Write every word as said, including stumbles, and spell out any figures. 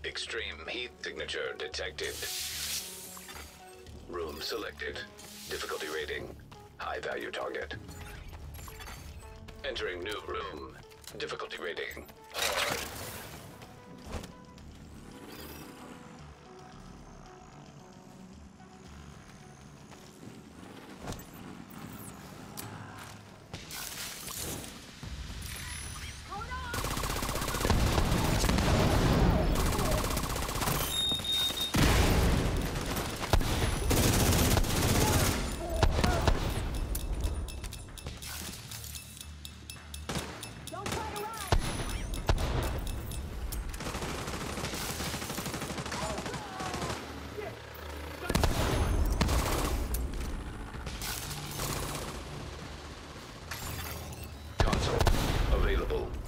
Extreme heat signature detected. Room selected. Difficulty rating. High value target. Entering new room. Difficulty rating. Hard. Available.